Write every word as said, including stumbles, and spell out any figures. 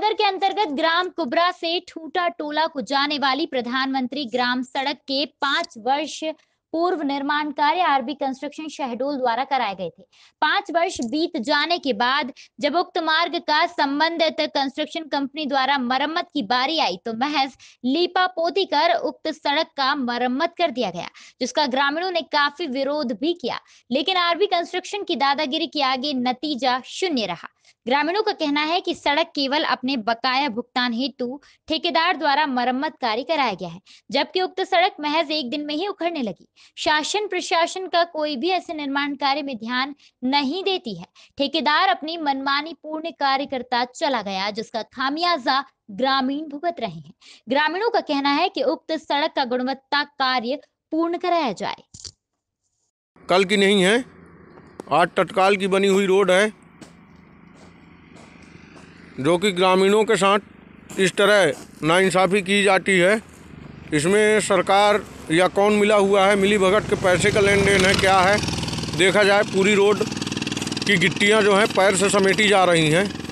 नगर के अंतर्गत ग्राम कुबरा से ठूटा टोला को जाने वाली प्रधानमंत्री ग्राम सड़क के पांच वर्ष पूर्व निर्माण कार्य आरबी कंस्ट्रक्शन शहडोल द्वारा कराए गए थे। पांच वर्ष बीत जाने के बाद जब उक्त मार्ग का संबंधित कंस्ट्रक्शन कंपनी द्वारा मरम्मत की बारी आई तो महज लीपा पोती कर उक्त सड़क का मरम्मत कर दिया गया, जिसका ग्रामीणों ने काफी विरोध भी किया। लेकिन आरबी कंस्ट्रक्शन की दादागिरी के आगे नतीजा शून्य रहा। ग्रामीणों का कहना है कि सड़क केवल अपने बकाया भुगतान हेतु ठेकेदार द्वारा मरम्मत कार्य कराया गया है, जबकि उक्त सड़क महज एक दिन में ही उखड़ने लगी। शासन प्रशासन का कोई भी ऐसे निर्माण कार्य में ध्यान नहीं देती है। ठेकेदार अपनी मनमानी पूर्ण कार्य करता चला गया, जिसका खामियाजा ग्रामीण भुगत रहे हैं। ग्रामीणों का कहना है कि उक्त सड़क का गुणवत्ता कार्य पूर्ण कराया जाए। कल की नहीं है, आज तत्काल की बनी हुई रोड है, जो कि ग्रामीणों के साथ इस तरह नाइंसाफ़ी की जाती है। इसमें सरकार या कौन मिला हुआ है, मिली भगत के पैसे का लेन देन है, क्या है? देखा जाए पूरी रोड की गिट्टियां जो हैं पैर से समेटी जा रही हैं।